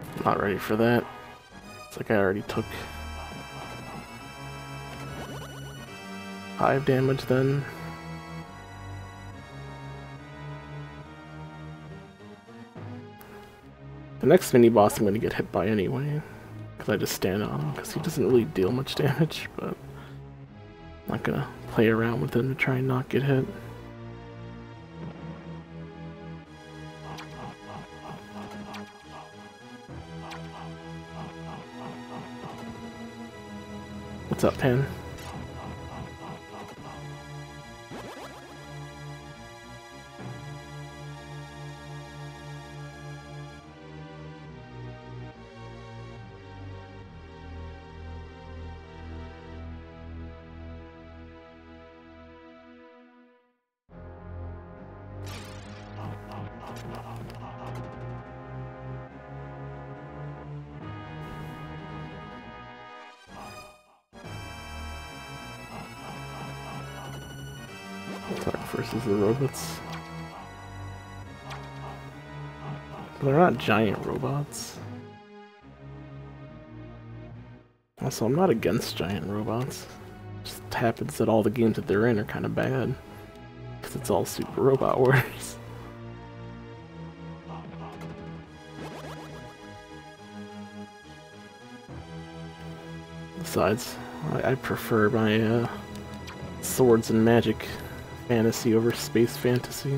Not ready for that. It's like I already took 5 damage then. The next mini-boss I'm gonna get hit by anyway, because I just stand on him, because he doesn't really deal much damage, but I'm not gonna play around with him to try and not get hit. What's up, Pan? Versus the robots. They're not giant robots. Also, I'm not against giant robots. It just happens that all the games that they're in are kind of bad. Because it's all Super Robot Wars. Besides, I prefer my swords and magic fantasy over space fantasy.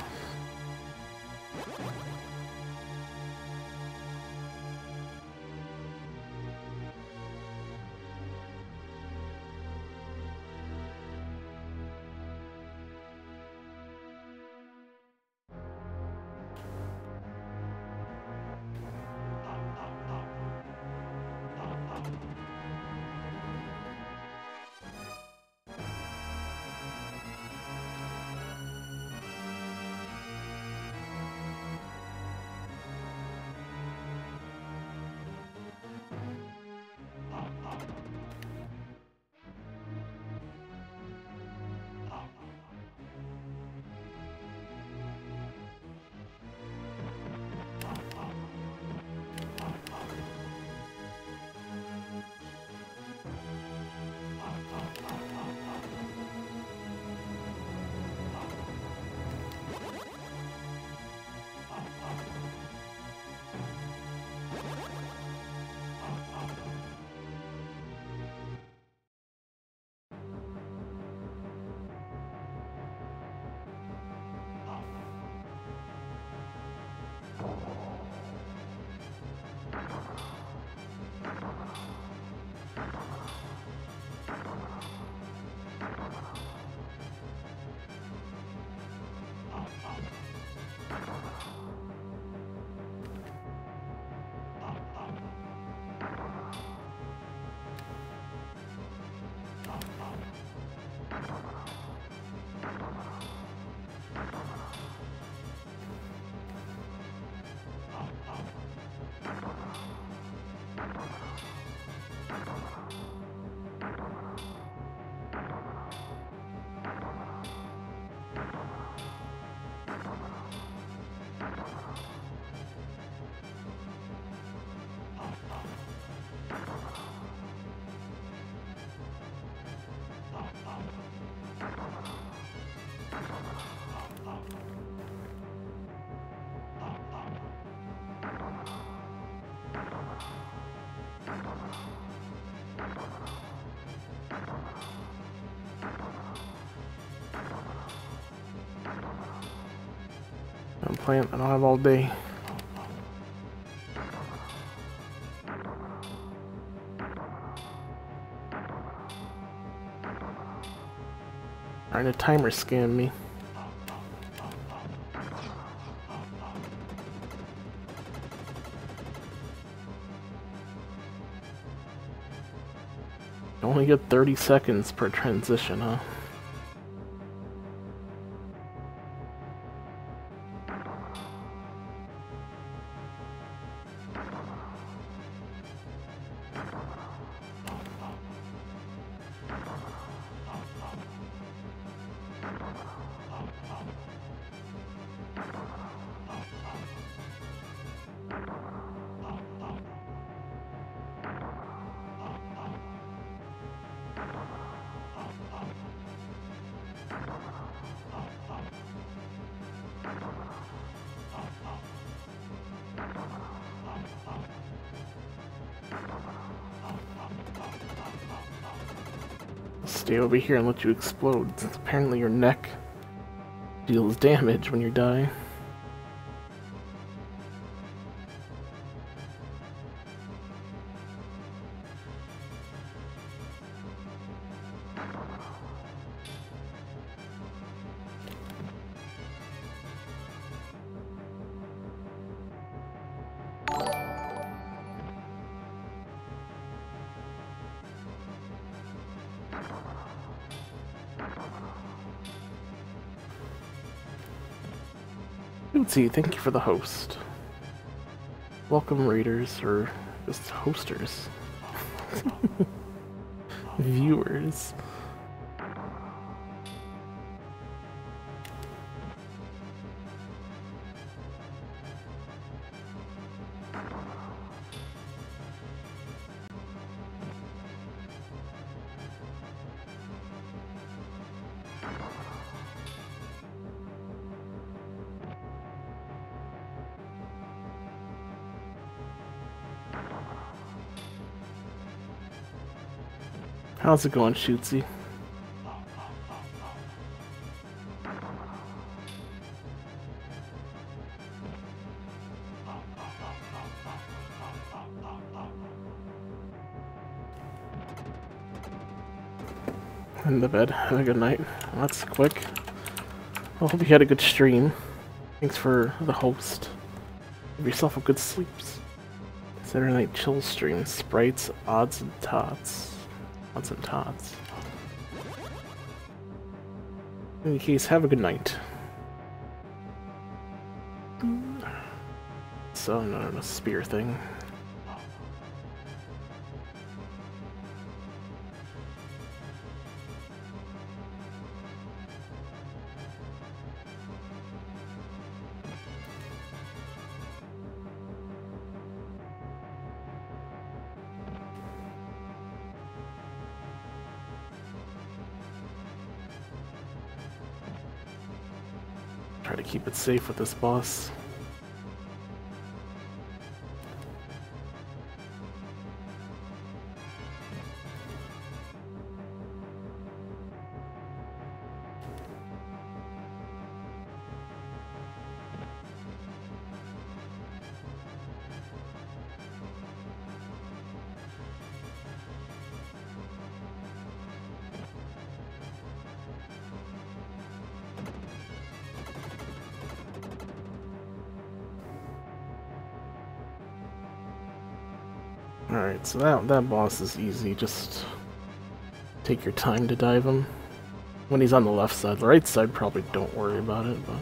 I'm playing, I don't have all day. Trying to timer scan me. You only get 30 seconds per transition, huh? stay over here and let you explode, since apparently your neck deals damage when you die. Oopsie, thank you for the host. Welcome, raiders, or just hosters. Viewers. How's it going, Shootsy? In the bed. Have a good night. Well, that's quick. I hope you had a good stream. Thanks for the host. Give yourself a good sleeps. Saturday night chill stream. Sprites, odds and tots. Odds and tots. In any case, have a good night. So, no spear thing. Try to keep it safe with this boss. Alright, so that boss is easy, just take your time to dive him. When he's on the left side, the right side probably don't worry about it, but...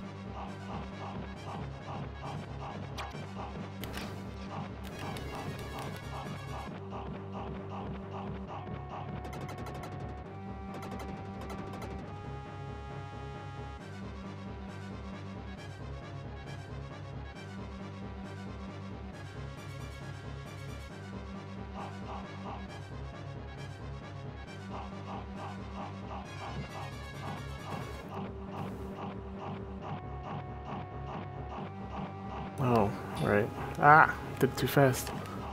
Oh, right. Ah! Did it too fast.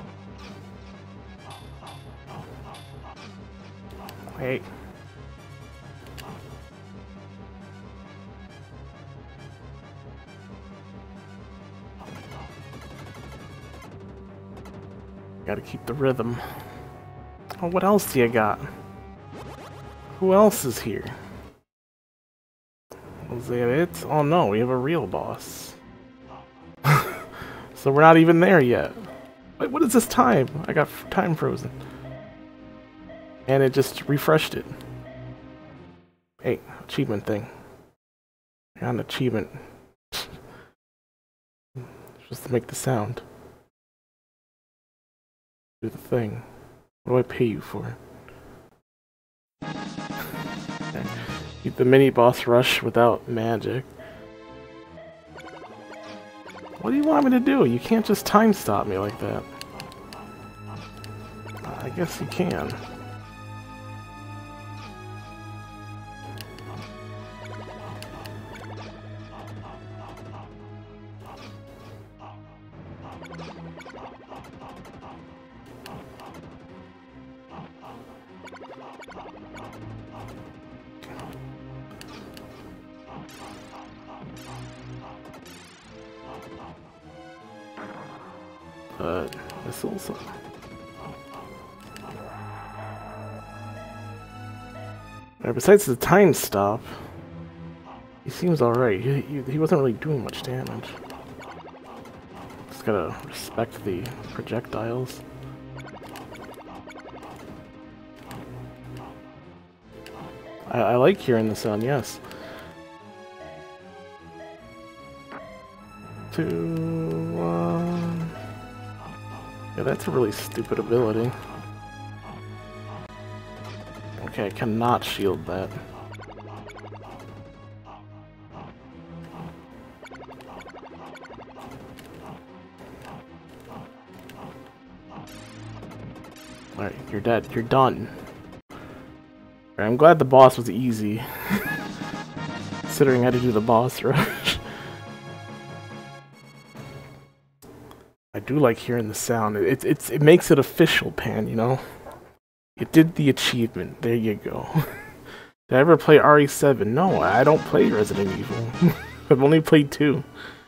Wait. Gotta keep the rhythm. Oh, what else do you got? Who else is here? Was that it? Oh no, we have a real boss. So we're not even there yet. Wait, what is this time? I got time frozen. And it just refreshed it. Hey, achievement thing. I got an achievement. Just to make the sound. Do the thing. What do I pay you for? Okay. Keep the mini boss rush without magic. What do you want me to do? You can't just time stop me like that. I guess you can. missiles. Besides the time stop, he seems alright. He wasn't really doing much damage. Just gotta respect the projectiles. I like hearing the sound, yes. 2, 1. Yeah, that's a really stupid ability. Okay, I cannot shield that. Alright, you're dead. You're done. I'm glad the boss was easy, considering I had to do the boss rush. I do like hearing the sound. It makes it official, Pan. You know, it did the achievement. There you go. Did I ever play RE7? No, I don't play Resident Evil. I've only played 2.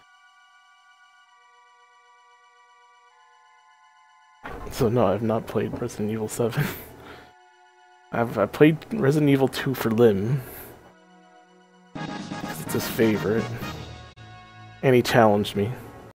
So no, I've not played Resident Evil 7. I played Resident Evil 2 for Lim, because it's his favorite, and he challenged me.